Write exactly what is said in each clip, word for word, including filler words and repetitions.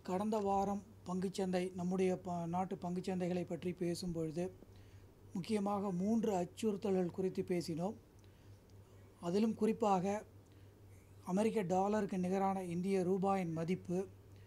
கடந்த வாரம் பங்குச்சந்தை நம்முடைய ப நாட்டு பங்குச்சந்தைகளை பற்றி பேசும்பொழுது முக்கியமாக மூன்று அச்சுறுத்தல்கள் குறித்து பேசினோம். அதிலும் குறிப்பாக அமெரிக்க டாலருக்கு நிகரான இந்திய ரூபாயின் மதிப்பு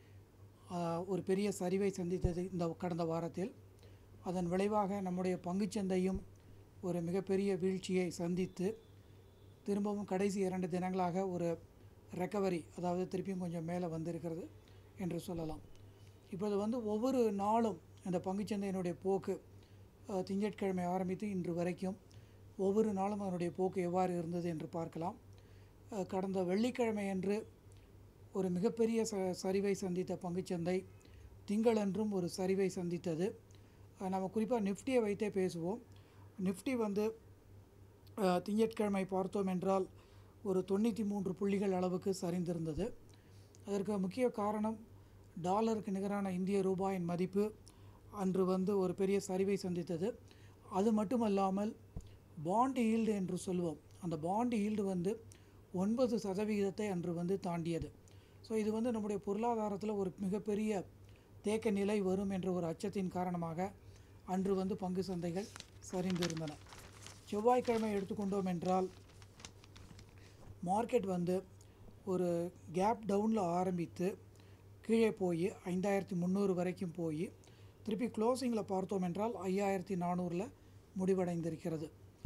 ஒரு பெரிய சரிவை சந்தித்தது இந்த கடந்த வாரத்தில். அதன் விளைவாக நம்முடைய பங்குச்சந்தையும் ஒரு மிகப்பெரிய வீழ்ச்சியை சந்தித்து திரும்பவும் கடைசி இரண்டு தினங்களாக ஒரு ரெக்கவரி, அதாவது திருப்பியும் கொஞ்சம் மேலே வந்திருக்கிறது என்று சொல்லலாம். இப்போது வந்து ஒவ்வொரு நாளும் இந்த பங்குச்சந்தையினுடைய போக்கு திங்கட்கிழமை ஆரம்பித்து இன்று வரைக்கும் ஒவ்வொரு நாளும் அதனுடைய போக்கு எவ்வாறு இருந்தது என்று பார்க்கலாம். கடந்த வெள்ளிக்கிழமை அன்று ஒரு மிகப்பெரிய ச சரிவை சந்தித்த பங்குச்சந்தை திங்களன்றும் ஒரு சரிவை சந்தித்தது. நம்ம குறிப்பாக நிஃப்டியை வைத்தே பேசுவோம். நிஃப்டி வந்து திங்கட்கிழமை பார்த்தோம் என்றால் ஒரு தொண்ணூற்றி மூன்று புள்ளிகள் அளவுக்கு சரிந்திருந்தது. அதற்கு முக்கிய காரணம் டாலருக்கு நிகரான இந்திய ரூபாயின் மதிப்பு அன்று வந்து ஒரு பெரிய சரிவை சந்தித்தது. அது மட்டுமல்லாமல் பாண்ட் ஈல்டு என்று சொல்லுவோம், அந்த பாண்ட் ஈல்டு வந்து ஒன்பது சதவிகிதத்தை அன்று வந்து தாண்டியது. ஸோ இது வந்து நம்முடைய பொருளாதாரத்தில் ஒரு மிகப்பெரிய தேக்க நிலை வரும் என்ற ஒரு அச்சத்தின் காரணமாக அன்று வந்து பங்கு சந்தைகள் சரிந்திருந்தன. செவ்வாய்க்கிழமை எடுத்துக்கொண்டோம் என்றால் மார்க்கெட் வந்து ஒரு கேப் டவுனில் ஆரம்பித்து கீழே போய் ஐந்தாயிரத்தி முந்நூறு வரைக்கும் போய் திருப்பி க்ளோசிங்கில் பார்த்தோம் என்றால் ஐயாயிரத்தி நானூறில் முடிவடைந்திருக்கிறது.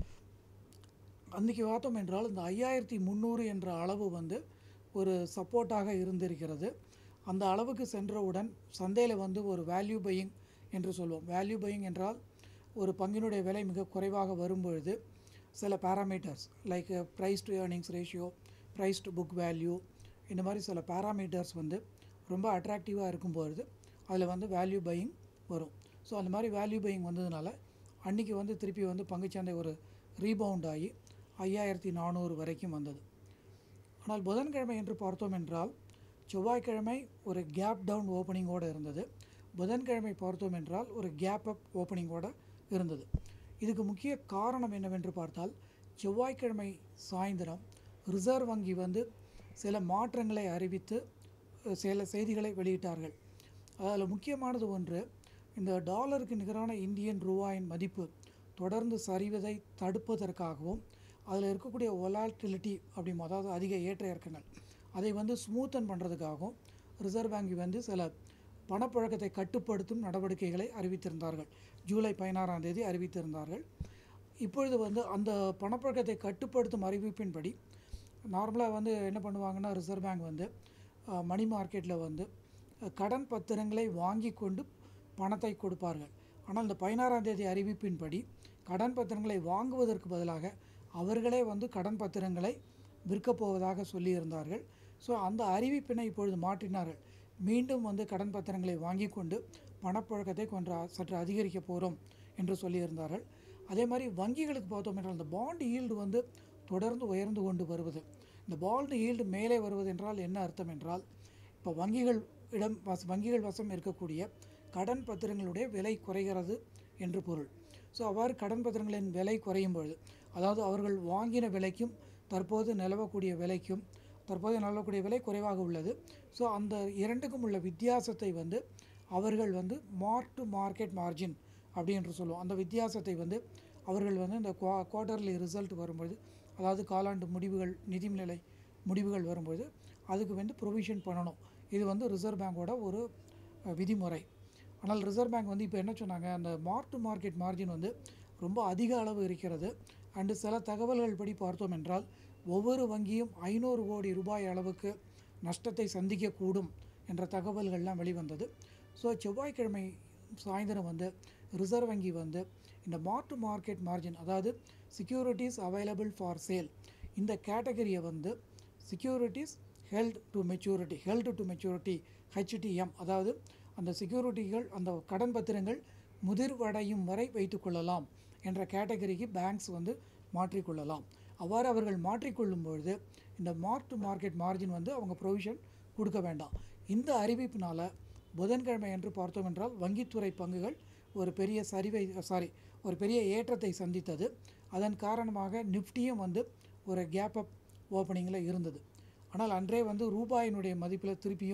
அன்றைக்கி பார்த்தோம் என்றால் இந்த ஐயாயிரத்தி முந்நூறு என்ற அளவு வந்து ஒரு சப்போர்ட்டாக இருந்திருக்கிறது. அந்த அளவுக்கு சென்றவுடன் சந்தையில் வந்து ஒரு வேல்யூ பையிங் என்று சொல்வோம். வேல்யூ பையிங் என்றால் ஒரு பங்கினுடைய விலை மிக குறைவாக வரும்பொழுது சில parameters like price to earnings ratio, price to book value, இந்த மாதிரி சில பேராமீட்டர்ஸ் வந்து ரொம்ப அட்ராக்டிவாக இருக்கும்பொழுது அதில் வந்து வேல்யூ பையிங் வரும். ஸோ அந்த மாதிரி வேல்யூ பையிங் வந்ததுனால அன்றைக்கி வந்து திருப்பி வந்து பங்குச்சந்தை ஒரு ரீபவுண்ட் ஆகி ஐயாயிரத்தி நானூறு வரைக்கும் வந்தது. ஆனால் புதன்கிழமை என்று பார்த்தோம் என்றால் செவ்வாய்க்கிழமை ஒரு கேப் டவுன் ஓப்பனிங்கோடு இருந்தது. புதன்கிழமை பார்த்தோம் என்றால் ஒரு கேப் அப் ஓப்பனிங்கோடு இருந்தது. இதுக்கு முக்கிய காரணம் என்னவென்று பார்த்தால் செவ்வாய்க்கிழமை சாயந்தரம் ரிசர்வ் வங்கி வந்து சில மாற்றங்களை அறிவித்து சில செய்திகளை வெளியிட்டார்கள். அதில் முக்கியமானது ஒன்று, இந்த டாலருக்கு நிகரான இந்தியன் ரூபாயின் மதிப்பு தொடர்ந்து சரிவதை தடுப்பதற்காகவும் அதில் இருக்கக்கூடிய வொலாட்டிலிட்டி அப்படி, அதாவது அதிக ஏற்ற இறக்கங்கள், அதை வந்து ஸ்மூத்தன் பண்ணுறதுக்காகவும் ரிசர்வ் வங்கி வந்து சில பணப்புழக்கத்தை கட்டுப்படுத்தும் நடவடிக்கைகளை அறிவித்திருந்தார்கள். ஜூலை பதினாறாம் தேதி அறிவித்திருந்தார்கள். இப்பொழுது வந்து அந்த பணப்புழக்கத்தை கட்டுப்படுத்தும் அறிவிப்பின்படி நார்மலாக வந்து என்ன பண்ணுவாங்கன்னா ரிசர்வ் பேங்க் வந்து மணி மார்க்கெட்டில் வந்து கடன் பத்திரங்களை வாங்கி கொண்டு பணத்தை கொடுப்பார்கள். ஆனால் இந்த பதினாறாம் தேதி அறிவிப்பின்படி கடன் பத்திரங்களை வாங்குவதற்கு பதிலாக அவர்களே வந்து கடன் பத்திரங்களை விற்கப் போவதாக சொல்லியிருந்தார்கள். ஸோ அந்த அறிவிப்பினை இப்பொழுது மாற்றினார்கள். மீண்டும் வந்து கடன் பத்திரங்களை வாங்கி கொண்டு பணப்புழக்கத்தை கொஞ்சம் சற்று அதிகரிக்க போகிறோம் என்று சொல்லியிருந்தார்கள். அதே மாதிரி வங்கிகளுக்கு பார்த்தோம் என்றால் இந்த பாண்ட் ஈல்டு வந்து தொடர்ந்து உயர்ந்து கொண்டு வருவது. இந்த பாண்ட் ஈல்டு மேலே வருவது என்றால் என்ன அர்த்தம் என்றால், இப்போ வங்கிகள் இடம் வச வங்கிகள் வசம் இருக்கக்கூடிய கடன் பத்திரங்களுடைய விலை குறைகிறது என்று பொருள். ஸோ அவ்வாறு கடன் பத்திரங்களின் விலை குறையும் பொழுது, அதாவது அவர்கள் வாங்கின விலைக்கும் தற்போது நிலவக்கூடிய விலைக்கும் தற்போது நிலவக்கூடிய விலை குறைவாக உள்ளது. ஸோ அந்த இரண்டுக்கும் உள்ள வித்தியாசத்தை வந்து அவர்கள் வந்து மார்க் டு மார்க்கெட் மார்ஜின் அப்படி என்று சொல்லுவோம். அந்த வித்தியாசத்தை வந்து அவர்கள் வந்து இந்த குவா குவார்ட்டர்லி ரிசல்ட் வரும்பொழுது, அதாவது காலாண்டு முடிவுகள், நிதிநிலை முடிவுகள் வரும்பொழுது அதுக்கு வந்து ப்ரொவிஷன் பண்ணணும். இது வந்து ரிசர்வ் பேங்கோட ஒரு விதிமுறை. ஆனால் ரிசர்வ் பேங்க் வந்து இப்போ என்ன சொன்னாங்க, அந்த மார்க் டு மார்க்கெட் மார்ஜின் வந்து ரொம்ப அதிக அளவு இருக்கிறது. அண்டு சில தகவல்கள் படி பார்த்தோம் என்றால் ஒவ்வொரு வங்கியும் ஐநூறு கோடி ரூபாய் அளவுக்கு நஷ்டத்தை சந்திக்கக்கூடும் என்ற தகவல்கள்லாம் வெளிவந்தது. ஸோ செவ்வாய்க்கிழமை சாயந்தரம் வந்து ரிசர்வ் வங்கி வந்து இந்த மார்க் டு மார்க்கெட் மார்ஜின், அதாவது செக்யூரிட்டிஸ் அவைலபிள் ஃபார் சேல், இந்த கேட்டகரியை வந்து securities held to maturity held to maturity HTM, அதாவது அந்த செக்யூரிட்டிகள், அந்த கடன் பத்திரங்கள் முதிர்வடையும் வரை வைத்துக்கொள்ளலாம் என்ற கேட்டகரிக்கு பேங்க்ஸ் வந்து மாற்றிக்கொள்ளலாம். அவ்வாறு அவர்கள் மாற்றிக்கொள்ளும் பொழுது இந்த மார்க் டு மார்க்கெட் மார்ஜின் வந்து அவங்க ப்ரொவிஷன் கொடுக்க வேண்டாம். இந்த அறிவிப்பினால் புதன்கிழமை என்று பார்த்தோம் என்றால் வங்கித்துறை பங்குகள் ஒரு பெரிய சரிவை சாரி ஒரு பெரிய ஏற்றத்தை சந்தித்தது. அதன் காரணமாக நிஃப்டியும் வந்து ஒரு கேப் அப் ஓப்பனிங்கில் இருந்தது. ஆனால் அன்றே வந்து ரூபாயினுடைய மதிப்பில் திருப்பியும்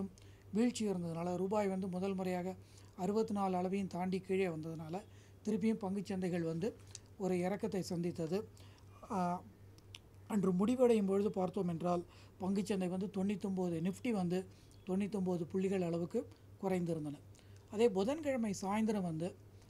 வீழ்ச்சி இருந்ததுனால, ரூபாய் வந்து முதல் முறையாக அறுபத்தி நாலு அளவையும் தாண்டி கீழே வந்ததுனால திருப்பியும் பங்குச்சந்தைகள் வந்து ஒரு இறக்கத்தை சந்தித்தது. அன்று முடிவடையும் பொழுது பார்த்தோம் என்றால் பங்குச்சந்தை வந்து தொண்ணூத்தொம்பது நிஃப்டி வந்து தொண்ணூத்தொம்பது புள்ளிகள் அளவுக்கு குறைந்திருந்தன. அதே புதன்கிழமை சாயந்தரம் வந்து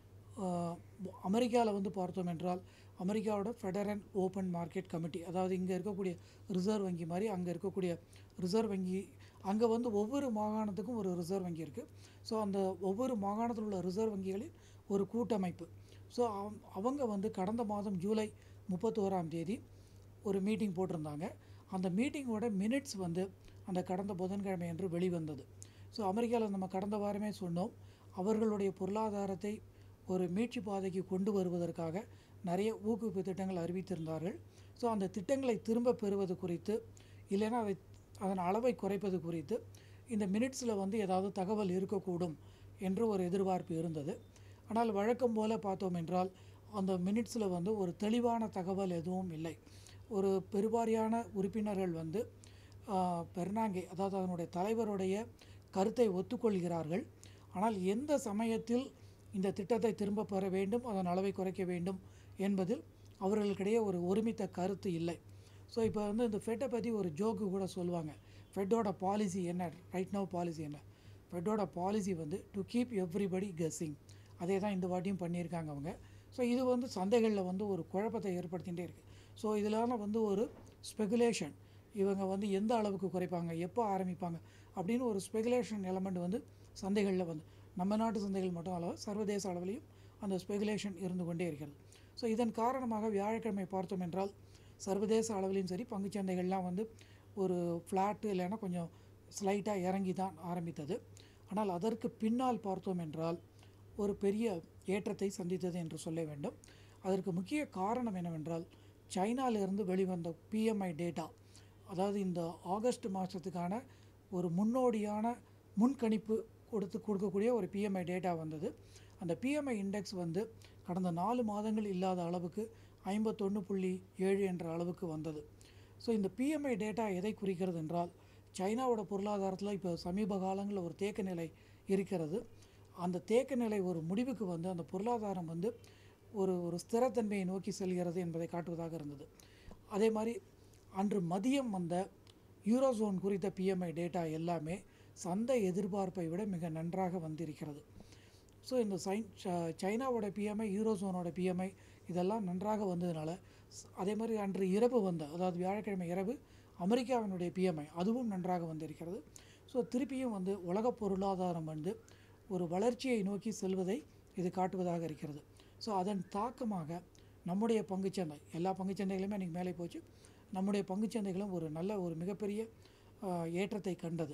அமெரிக்காவில் வந்து பார்த்தோம் என்றால் அமெரிக்காவோட ஃபெடரல் ஓப்பன் மார்க்கெட் கமிட்டி, அதாவது இங்கே இருக்கக்கூடிய ரிசர்வ் வங்கி மாதிரி அங்கே இருக்கக்கூடிய ரிசர்வ் வங்கி, அங்கே வந்து ஒவ்வொரு மாகாணத்துக்கும் ஒரு ரிசர்வ் வங்கி இருக்குது. ஸோ அந்த ஒவ்வொரு மாகாணத்தில் உள்ள ரிசர்வ் வங்கிகளில் ஒரு கூட்டமைப்பு. ஸோ அவங்க வந்து கடந்த மாதம் ஜூலை முப்பத்தோராம் தேதி ஒரு மீட்டிங் போட்டிருந்தாங்க. அந்த மீட்டிங்கோட மினிட்ஸ் வந்து அந்த கடந்த புதன்கிழமை என்று வெளிவந்தது. ஸோ அமெரிக்காவில் நம்ம கடந்த வாரமே சொன்னோம், அவர்களுடைய பொருளாதாரத்தை ஒரு மீட்சி பாதைக்கு கொண்டு வருவதற்காக நிறைய ஊக்குவிப்பு திட்டங்கள் அறிவித்திருந்தார்கள். ஸோ அந்த திட்டங்களை திரும்ப பெறுவது குறித்து, இல்லைன்னா அதை அதன் அளவை குறைப்பது குறித்து இந்த மினிட்ஸில் வந்து ஏதாவது தகவல் இருக்கக்கூடும் என்று ஒரு எதிர்பார்ப்பு இருந்தது. ஆனால் வழக்கம் போல் பார்த்தோம் என்றால் அந்த மினிட்ஸில் வந்து ஒரு தெளிவான தகவல் எதுவும் இல்லை. ஒரு பெருவாரியான உறுப்பினர்கள் வந்து பெர்னாங்கே, அதாவது அதனுடைய தலைவருடைய கருத்தை ஒத்துக்கொள்கிறார்கள். ஆனால் எந்த சமயத்தில் இந்த திட்டத்தை திரும்ப பெற வேண்டும், அதன் அளவை குறைக்க வேண்டும் என்பதில் அவர்களுக்கிடையே ஒரு ஒருமித்த கருத்து இல்லை. ஸோ இப்போ வந்து இந்த ஃபெட்டை பற்றி ஒரு ஜோக்கு கூட சொல்லுவாங்க. ஃபெட்டோட பாலிசி என்ன, ரைட் நவ் பாலிசி என்ன? ஃபெட்டோட பாலிசி வந்து டு கீப் எவ்ரிபடி கெஸ்ஸிங். அதே தான் இந்த வாட்டியும் பண்ணியிருக்காங்க அவங்க. ஸோ இது வந்து சந்தைகளில் வந்து ஒரு குழப்பத்தை ஏற்படுத்திகிட்டே இருக்குது. ஸோ இதிலான வந்து ஒரு ஸ்பெகுலேஷன், இவங்க வந்து எந்த அளவுக்கு குறைப்பாங்க, எப்போ ஆரம்பிப்பாங்க அப்படின்னு ஒரு ஸ்பெகுலேஷன் எலமெண்ட் வந்து சந்தைகளில் வந்து நம்ம நாட்டு சந்தைகள் மட்டும் அளவு சர்வதேச அளவிலையும் அந்த ஸ்பெகுலேஷன் இருந்து கொண்டே இருக்கிறது. ஸோ இதன் காரணமாக வியாழக்கிழமை பார்த்தோம் என்றால் சர்வதேச அளவிலையும் சரி பங்குச்சந்தைகள்லாம் வந்து ஒரு ஃப்ளாட்டு இல்லைன்னா கொஞ்சம் ஸ்லைட்டாக இறங்கி தான் ஆரம்பித்தது. ஆனால் அதற்கு பின்னால் பார்த்தோம் என்றால் ஒரு பெரிய ஏற்றத்தை சந்தித்தது என்று சொல்ல வேண்டும். அதற்கு முக்கிய காரணம் என்னவென்றால் சைனாவிலிருந்து வெளிவந்த பிஎம்ஐ டேட்டா, அதாவது இந்த ஆகஸ்ட் மாதத்துக்கான ஒரு முன்னோடியான முன்கணிப்பு கொடுத்து கொடுக்கக்கூடிய ஒரு பிஎம்ஐ டேட்டா வந்தது. அந்த பிஎம்ஐ இண்டெக்ஸ் வந்து கடந்த நாலு மாதங்கள் இல்லாத அளவுக்கு ஐம்பத்தொன்று புள்ளி ஏழு என்ற அளவுக்கு வந்தது. ஸோ இந்த பிஎம்ஐ டேட்டா எதை குறிக்கிறது என்றால் சைனாவோட பொருளாதாரத்தில் இப்போ சமீப காலங்களில் ஒரு தேக்க நிலை இருக்கிறது. அந்த தேக்க நிலை ஒரு முடிவுக்கு வந்து அந்த பொருளாதாரம் வந்து ஒரு ஒரு ஸ்திரத்தன்மையை நோக்கி செல்கிறது என்பதை காட்டுவதாக இருந்தது. அதே மாதிரி அன்று மதியம் வந்த யூரோசோன் குறித்த பிஎம்ஐ டேட்டா எல்லாமே சந்தை எதிர்பார்ப்பை விட மிக நன்றாக வந்திருக்கிறது. ஸோ இந்த சைன் சைனாவோட பிஎம்ஐ, யூரோசோனோட பிஎம்ஐ இதெல்லாம் நன்றாக வந்ததுனால, அதே மாதிரி அன்று இரவு வந்த, அதாவது வியாழக்கிழமை இரவு அமெரிக்காவினுடைய பிஎம்ஐ அதுவும் நன்றாக வந்திருக்கிறது. ஸோ திருப்பியும் வந்து உலக பொருளாதாரம் வந்து ஒரு வளர்ச்சியை நோக்கி செல்வதை இது காட்டுவதாக இருக்கிறது. ஸோ அதன் தாக்கமாக நம்முடைய பங்குச்சந்தை, எல்லா பங்குச்சந்தைகளுமே இன்றைக்கி மேலே போச்சு, நம்முடைய பங்குச்சந்தைகளும் ஒரு நல்ல ஒரு மிகப்பெரிய ஏற்றத்தை கண்டது.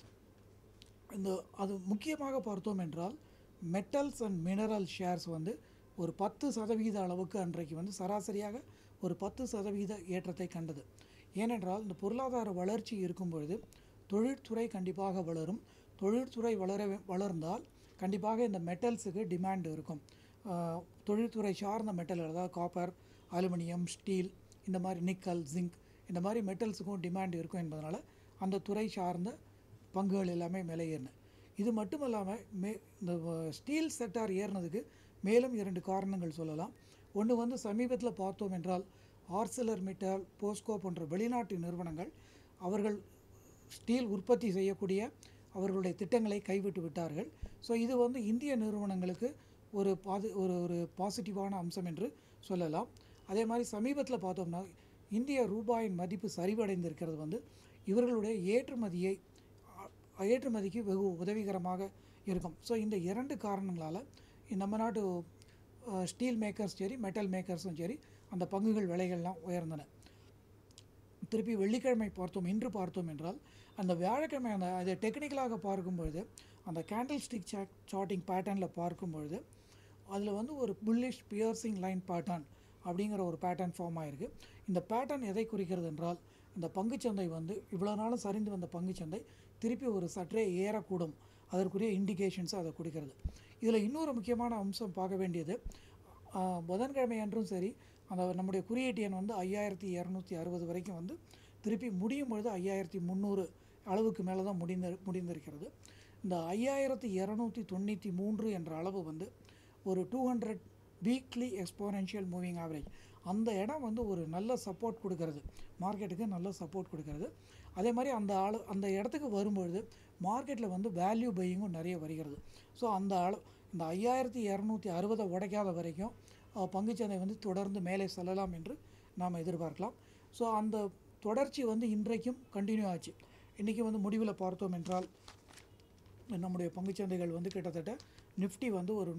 இந்த அது முக்கியமாக பார்த்தோம் என்றால் மெட்டல்ஸ் அண்ட் மினரல் ஷேர்ஸ் வந்து ஒரு பத்து சதவீத அளவுக்கு அன்றைக்கு வந்து சராசரியாக ஒரு பத்து சதவீத ஏற்றத்தை கண்டது. ஏனென்றால் இந்த பொருளாதார வளர்ச்சி இருக்கும் பொழுது தொழிற்துறை கண்டிப்பாக வளரும். தொழிற்துறை வளர வளர்ந்தால் கண்டிப்பாக இந்த மெட்டல்ஸுக்கு டிமாண்ட் இருக்கும். தொழில்துறை சார்ந்த மெட்டல், அதாவது காப்பர், அலுமினியம், ஸ்டீல், இந்த மாதிரி நிக்கல், ஜிங்க், இந்த மாதிரி மெட்டல்ஸுக்கும் டிமாண்ட் இருக்கும் என்பதனால் அந்த துறை சார்ந்த பங்குகள் எல்லாமே மேலே ஏறின. இது மட்டும் இல்லாமல் மே இந்த ஸ்டீல் செக்டார் ஏறினதுக்கு மேலும் இரண்டு காரணங்கள் சொல்லலாம். ஒன்று வந்து சமீபத்தில் பார்த்தோம் என்றால் ஆர்செலர் மிட்டல், போஸ்கோ போன்ற வெளிநாட்டு நிறுவனங்கள் அவர்கள் ஸ்டீல் உற்பத்தி செய்யக்கூடிய அவர்களுடைய திட்டங்களை கைவிட்டு விட்டார்கள். ஸோ இது வந்து இந்திய நிறுவனங்களுக்கு ஒரு பாது ஒரு ஒரு பாசிட்டிவான அம்சம் என்று சொல்லலாம். அதே மாதிரி சமீபத்தில் பார்த்தோம்னா இந்திய ரூபாயின் மதிப்பு சரிவடைந்திருக்கிறது வந்து இவர்களுடைய ஏற்றுமதியை ஏற்றுமதிக்கு வெகு உதவிகரமாக இருக்கும். ஸோ இந்த இரண்டு காரணங்களால் நம்ம நாட்டு ஸ்டீல் மேக்கர்ஸ் சரி, மெட்டல் மேக்கர்ஸும் சரி, அந்த பங்குகள் விலைகள்லாம் உயர்ந்தன. திருப்பி வெள்ளிக்கிழமை பார்த்தோம், இன்று பார்த்தோம் என்றால் அந்த வியாழக்கிழமை அந்த அதை டெக்னிக்கலாக பார்க்கும்பொழுது அந்த கேண்டில் ஸ்டிக் சாட் சார்ட்டிங் பேட்டர்னில் பார்க்கும்பொழுது அதில் வந்து ஒரு புல்லிஷ் பியர்சிங் லைன் பேட்டர்ன் அப்படிங்கிற ஒரு பேட்டர்ன் ஃபார்ம் ஆகிருக்கு. இந்த பேட்டர்ன் எதை குறிக்கிறது என்றால் இந்த பங்குச்சந்தை வந்து இவ்வளோ நாளும் சரிந்து வந்த பங்குச்சந்தை திருப்பி ஒரு சற்றே ஏறக்கூடும், அதற்குரிய இண்டிகேஷன்ஸை அதை கொடுக்கிறது. இதில் இன்னொரு முக்கியமான அம்சம் பார்க்க வேண்டியது, புதன்கிழமை அன்றும் சரி அந்த நம்முடைய குறியீட்டு எண் வந்து ஐயாயிரத்தி இரநூத்தி அறுபது வரைக்கும் வந்து திருப்பி முடியும் பொழுது ஐயாயிரத்தி முந்நூறு அளவுக்கு மேலே தான் முடிந்த முடிந்திருக்கிறது. இந்த ஐயாயிரத்தி இரநூத்தி தொண்ணூற்றி மூன்று என்ற அளவு வந்து ஒரு two hundred weekly exponential moving average, அந்த இடம் வந்து ஒரு நல்ல சப்போர்ட் கொடுக்கறது, மார்க்கெட்டுக்கு நல்ல சப்போர்ட் கொடுக்கறது. அதே மாதிரி அந்த ஆளு அந்த இடத்துக்கு வரும்பொழுது மார்க்கெட்டில் வந்து வேல்யூ பையிங்கும் நிறைய வருகிறது. ஸோ அந்த அளவு இந்த ஐயாயிரத்தி இரநூத்தி அறுபதை உடைக்காத வரைக்கும் பங்குச்சந்தை வந்து தொடர்ந்து மேலே செல்லலாம் என்று நாம் எதிர்பார்க்கலாம். ஸோ அந்த தொடர்ச்சி வந்து இன்றைக்கும் கண்டினியூ ஆச்சு. இன்றைக்கி வந்து முடிவில் பார்த்தோம் என்றால் நம்முடைய பங்குச்சந்தைகள் வந்து கிட்டத்தட்ட நிஃப்டி வந்து ஒரு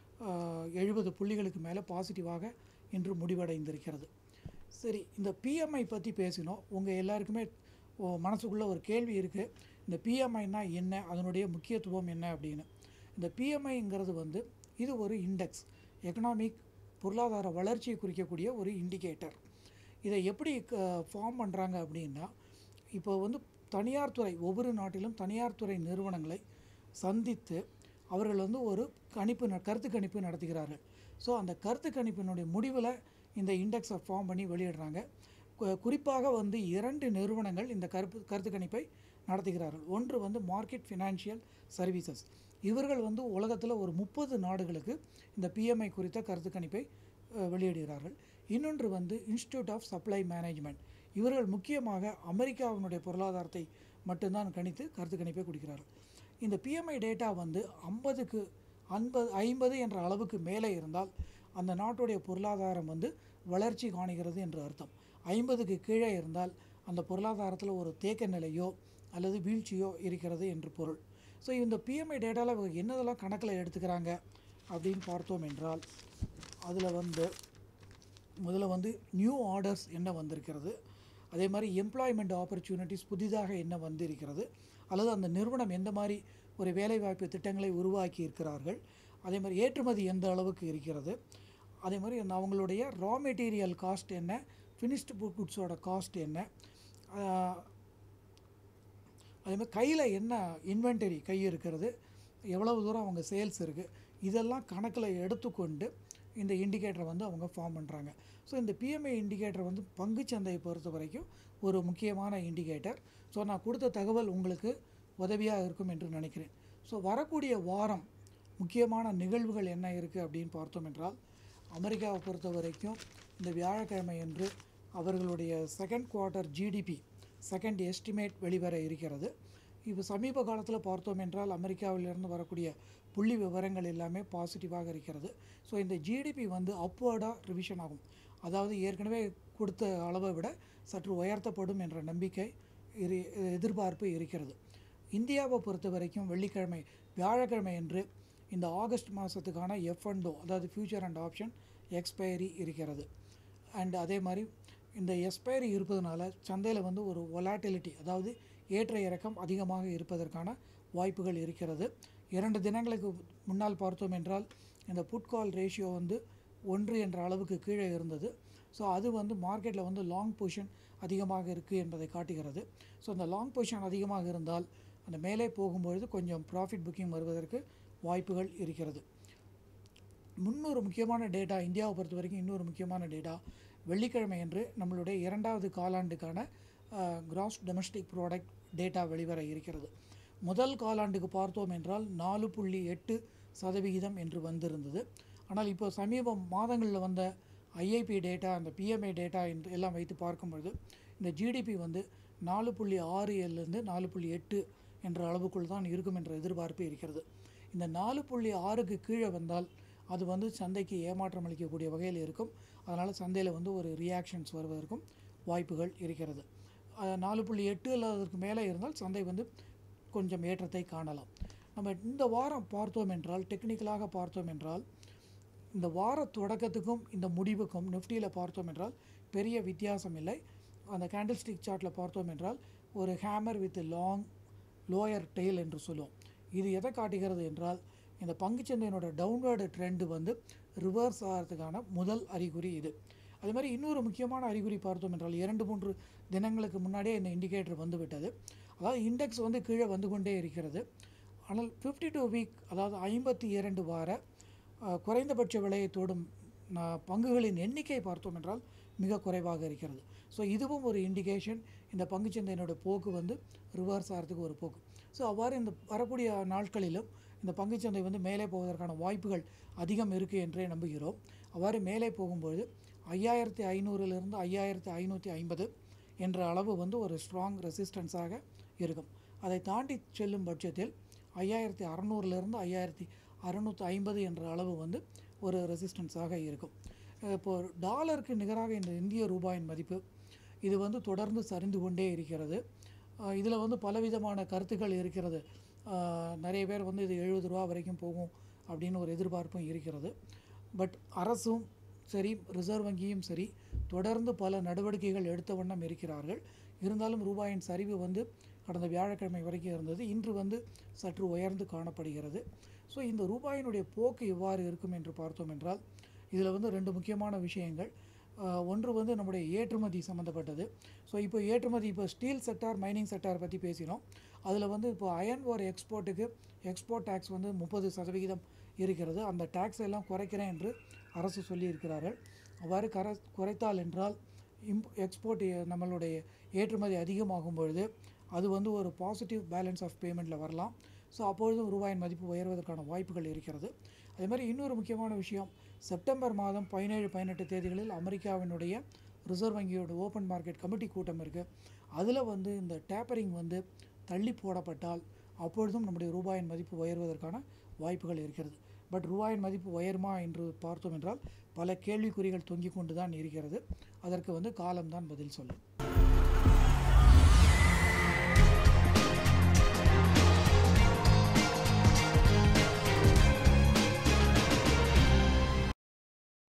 எழுபது புள்ளிகளுக்கு மேலே பாசிட்டிவாக இன்று முடிவடைந்திருக்கிறது. சரி, இந்த பிஎம்ஐ பற்றி பேசினோம். உங்கள் எல்லாருக்குமே மனசுக்குள்ளே ஒரு கேள்வி இருக்குது, இந்த பிஎம்ஐனா என்ன, அதனுடைய முக்கியத்துவம் என்ன அப்படின்னு. இந்த பிஎம்ஐங்கிறது வந்து இது ஒரு இண்டெக்ஸ், எக்கனாமிக் பொருளாதார வளர்ச்சியை குறிக்கக்கூடிய ஒரு இண்டிகேட்டர். இதை எப்படி ஃபார்ம் பண்ணுறாங்க அப்படின்னா, இப்போ வந்து தனியார் துறை, ஒவ்வொரு நாட்டிலும் தனியார் துறை நிறுவனங்களை சந்தித்து அவர்கள் வந்து ஒரு கணிப்பு கருத்து கணிப்பு நடத்துகிறார்கள். ஸோ அந்த கருத்து கணிப்பினுடைய முடிவில் இந்த இண்டெக்ஸை ஃபார்ம் பண்ணி வெளியிடுறாங்க. குறிப்பாக வந்து இரண்டு நிறுவனங்கள் இந்த கருப்பு கருத்து கணிப்பை நடத்துகிறார்கள். ஒன்று வந்து மார்க்கெட் ஃபினான்ஷியல் சர்வீசஸ், இவர்கள் வந்து உலகத்தில் ஒரு முப்பது நாடுகளுக்கு இந்த பிஎம்ஐ குறித்த கருத்து கணிப்பை வெளியிடுகிறார்கள். இன்னொன்று வந்து இன்ஸ்டிடியூட் ஆஃப் சப்ளை மேனேஜ்மெண்ட், இவர்கள் முக்கியமாக அமெரிக்காவினுடைய பொருளாதாரத்தை மட்டும்தான் கணித்து கருத்து கணிப்பை கொடுக்கிறார்கள். இந்த பிஎம்ஐ டேட்டா வந்து ஐம்பதுக்கு ஐம்பது ஐம்பது என்ற அளவுக்கு மேலே இருந்தால் அந்த நாட்டுடைய பொருளாதாரம் வந்து வளர்ச்சி காணுகிறது என்று அர்த்தம். ஐம்பதுக்கு கீழே இருந்தால் அந்த பொருளாதாரத்தில் ஒரு தேக்க நிலையோ அல்லது வீழ்ச்சியோ இருக்கிறது என்று பொருள். ஸோ இந்த பிஎம்ஐ டேட்டாவில் என்னதெல்லாம் கணக்கில் எடுத்துக்கிறாங்க அப்படின்னு பார்த்தோம் என்றால், அதில் வந்து முதல்ல வந்து நியூ ஆர்டர்ஸ் என்ன வந்திருக்கிறது, அதே மாதிரி எம்ப்ளாய்மெண்ட் ஆப்பர்ச்சுனிட்டிஸ் புதிதாக என்ன வந்திருக்கிறது, அல்லது அந்த நிறுவனம் எந்த மாதிரி ஒரு வேலைவாய்ப்பு திட்டங்களை உருவாக்கி இருக்கிறார்கள், அதே மாதிரி ஏற்றுமதி எந்த அளவுக்கு இருக்கிறது, அதே மாதிரி அவங்களுடைய ரா மெட்டீரியல் காஸ்ட் என்ன, ஃபினிஷ்டு குட்ஸோட காஸ்ட் என்ன, அதே மாதிரி கையில் என்ன இன்வென்டரி கை இருக்கிறது, எவ்வளவு தூரம் அவங்க சேல்ஸ் இருக்குது, இதெல்லாம் கணக்கில் எடுத்துக்கொண்டு இந்த இண்டிகேட்டரை வந்து அவங்க ஃபார்ம் பண்ணுறாங்க. ஸோ இந்த பிஎம்ஐ இண்டிகேட்டர் வந்து பங்குச்சந்தையை பொறுத்த வரைக்கும் ஒரு முக்கியமான இண்டிகேட்டர். ஸோ நான் கொடுத்த தகவல் உங்களுக்கு உதவியாக இருக்கும் என்று நினைக்கிறேன். ஸோ வரக்கூடிய வாரம் முக்கியமான நிகழ்வுகள் என்ன இருக்குது அப்படின்னு பார்த்தோம் என்றால், அமெரிக்காவை பொறுத்த வரைக்கும் இந்த வியாழக்கிழமை என்று அவர்களுடைய second quarter GDP second estimate வெளிவர இருக்கிறது. இப்போ சமீப காலத்தில் பார்த்தோம் என்றால் அமெரிக்காவிலிருந்து வரக்கூடிய புள்ளி விவரங்கள் எல்லாமே பாசிட்டிவாக இருக்கிறது. ஸோ இந்த ஜிடிபி வந்து அப்வர்டாக ரிவிஷன் ஆகும், அதாவது ஏற்கனவே கொடுத்த அளவை விட சற்று உயர்த்தப்படும் என்ற நம்பிக்கை இரு எதிர்பார்ப்பு இருக்கிறது. இந்தியாவை பொறுத்த வரைக்கும் வெள்ளிக்கிழமை வியாழக்கிழமை என்று இந்த ஆகஸ்ட் மாதத்துக்கான எஃப் அண்ட் ஓ, அதாவது ஃபியூச்சர் அண்ட் ஆப்ஷன் எக்ஸ்பைரி இருக்கிறது. அண்ட் அதே மாதிரி இந்த எக்ஸ்பைரி இருப்பதனால சந்தையில் வந்து ஒரு வொலாட்டிலிட்டி, அதாவது ஏற்ற இறக்கம் அதிகமாக இருப்பதற்கான வாய்ப்புகள் இருக்கிறது. இரண்டு தினங்களுக்கு முன்னால் பார்த்தோம் என்றால் இந்த புட் கால் ரேஷியோ வந்து ஒன்று என்ற அளவுக்கு கீழே இருந்தது. ஸோ அது வந்து மார்க்கெட்டில் வந்து லாங் பொசிஷன் அதிகமாக இருக்குது என்பதை காட்டுகிறது. ஸோ அந்த லாங் பொசிஷன் அதிகமாக இருந்தால் அந்த மேலே போகும்பொழுது கொஞ்சம் ப்ராஃபிட் புக்கிங் வருவதற்கு வாய்ப்புகள் இருக்கிறது. முன்னொரு முக்கியமான டேட்டா இந்தியாவை பொறுத்த வரைக்கும், இன்னொரு முக்கியமான டேட்டா வெள்ளிக்கிழமை என்று நம்மளுடைய இரண்டாவது காலாண்டுக்கான கிராஸ் டொமஸ்டிக் ப்ராடக்ட் டேட்டா வெளிவர இருக்கிறது. முதல் காலாண்டுக்கு பார்த்தோம் என்றால் நாலு புள்ளி எட்டு சதவிகிதம் என்று வந்திருந்தது. ஆனால் இப்போ சமீப மாதங்களில் வந்த ஐஐபி டேட்டா, அந்த பிஎம்ஐ டேட்டா என்று எல்லாம் வைத்து பார்க்கும்பொழுது இந்த ஜிடிபி வந்து நாலு புள்ளி ஆறு ஏழுலேருந்து நாலு புள்ளி எட்டு என்ற அளவுக்குள் தான் இருக்கும் என்ற எதிர்பார்ப்பு இருக்கிறது. இந்த நாலு புள்ளி ஆறுக்கு கீழே வந்தால் அது வந்து சந்தைக்கு ஏமாற்றம் அளிக்கக்கூடிய வகையில் இருக்கும். அதனால் சந்தையில் வந்து ஒரு ரியாக்ஷன்ஸ் வருவதற்கும் வாய்ப்புகள் இருக்கிறது. நாலு புள்ளி எட்டு அல்லதற்கு மேலே இருந்தால் சந்தை வந்து கொஞ்சம் ஏற்றத்தை காணலாம். நம்ம இந்த வாரம் பார்த்தோம் என்றால், டெக்னிக்கலாக பார்த்தோம் என்றால், இந்த வார தொடக்கத்துக்கும் இந்த முடிவுக்கும் நிஃப்டியில் பார்த்தோம் என்றால் பெரிய வித்தியாசம் இல்லை. அந்த கேண்டில் ஸ்டிக் சார்ட்டில் பார்த்தோம் என்றால் ஒரு hammer with long lower tail என்று சொல்லுவோம். இது எதை காட்டுகிறது என்றால், இந்த பங்குச்சந்தையினோட டவுன்வர்டு ட்ரெண்டு வந்து ரிவர்ஸ் ஆகிறதுக்கான முதல் அறிகுறி இது. அதே மாதிரி இன்னொரு முக்கியமான அறிகுறி பார்த்தோம் என்றால், இரண்டு மூன்று தினங்களுக்கு முன்னாடியே இந்த இண்டிகேட்டர் வந்து விட்டது. அதாவது இண்டெக்ஸ் வந்து கீழே வந்து கொண்டே இருக்கிறது. ஆனால் ஃபிஃப்டி டூ வீக், அதாவது ஐம்பத்தி இரண்டு வார குறைந்தபட்ச விலையை தொடும் பங்குகளின் எண்ணிக்கை பார்த்தோம் என்றால் மிக குறைவாக இருக்கிறது. ஸோ இதுவும் ஒரு இண்டிகேஷன், இந்த பங்குச்சந்தையினோட போக்கு வந்து ரிவர்ஸ் ஆகிறதுக்கு ஒரு போக்கு. ஸோ அவ்வாறு இந்த வரக்கூடிய நாட்களிலும் இந்த பங்குச்சந்தை வந்து மேலே போவதற்கான வாய்ப்புகள் அதிகம் இருக்குது என்றே நம்புகிறோம். அவ்வாறு மேலே போகும்பொழுது ஐயாயிரத்தி ஐநூறுலேருந்து ஐயாயிரத்தி ஐநூற்றி ஐம்பது என்ற அளவு வந்து ஒரு ஸ்ட்ராங் ரெசிஸ்டன்ஸாக இருக்கும். அதை தாண்டி செல்லும் பட்சத்தில் ஐயாயிரத்தி அறநூறுலேருந்து ஐயாயிரத்தி அறநூற்றி ஐம்பது என்ற அளவு வந்து ஒரு ரெசிஸ்டன்ஸாக இருக்கும். இப்போது டாலருக்கு நிகராக இந்த இந்திய ரூபாயின் மதிப்பு இது வந்து தொடர்ந்து சரிந்து கொண்டே இருக்கிறது. இதில் வந்து பலவிதமான கருத்துக்கள் இருக்கிறது. நிறைய பேர் வந்து இது எழுபது ரூபா வரைக்கும் போகும் அப்படின்னு ஒரு எதிர்பார்ப்பும் இருக்கிறது. பட் அரசும் சரி, ரிசர்வ் வங்கியும் சரி, தொடர்ந்து பல நடவடிக்கைகள் எடுத்த வண்ணம் இருக்கிறார்கள். இருந்தாலும் ரூபாயின் சரிவு வந்து கடந்த வியாழக்கிழமை வரைக்கும் இருந்தது. இன்று வந்து சற்று உயர்ந்து காணப்படுகிறது. ஸோ இந்த ரூபாயினுடைய போக்கு எவ்வாறு இருக்கும் என்று பார்த்தோம் என்றால், இதில் வந்து ரெண்டு முக்கியமான விஷயங்கள். ஒன்று வந்து நம்முடைய ஏற்றுமதி சம்மந்தப்பட்டது. ஸோ இப்போ ஏற்றுமதி, இப்போ ஸ்டீல் செக்டார், மைனிங் செக்டார் பற்றி பேசினோம். அதில் வந்து இப்போ அயன் ஓர் எக்ஸ்போர்ட்டுக்கு எக்ஸ்போர்ட் டேக்ஸ் வந்து முப்பது சதவிகிதம் இருக்கிறது. அந்த டேக்ஸ் எல்லாம் குறைக்கிறேன் என்று அரசு சொல்லியிருக்கிறார்கள். அவ்வாறு கர குறைத்தால் என்றால் இம்ப் எக்ஸ்போர்ட் நம்மளுடைய ஏற்றுமதி அதிகமாகும் பொழுது அது வந்து ஒரு பாசிட்டிவ் பேலன்ஸ் ஆஃப் பேமெண்ட்டில் வரலாம். ஸோ அப்பொழுதும் ரூபாயின் மதிப்பு உயர்வதற்கான வாய்ப்புகள் இருக்கிறது. அதே மாதிரி இன்னொரு முக்கியமான விஷயம், செப்டம்பர் மாதம் பதினேழு பதினெட்டு தேதிகளில் அமெரிக்காவினுடைய ரிசர்வ் வங்கியோட ஓப்பன் மார்க்கெட் கமிட்டி கூட்டம் இருக்குது. அதில் வந்து இந்த டேப்பரிங் வந்து தள்ளி போடப்பட்டால் அப்பொழுதும் நம்முடைய ரூபாயின் மதிப்பு உயர்வதற்கான வாய்ப்புகள் இருக்கிறது. பட் ரூபாயின் மதிப்பு உயருமா என்று பார்த்தோம் என்றால் பல கேள்விக்குறிகள் தொங்கிக் கொண்டு தான் இருக்கிறது. அதற்கு வந்து காலம்தான் பதில் சொல்லும்.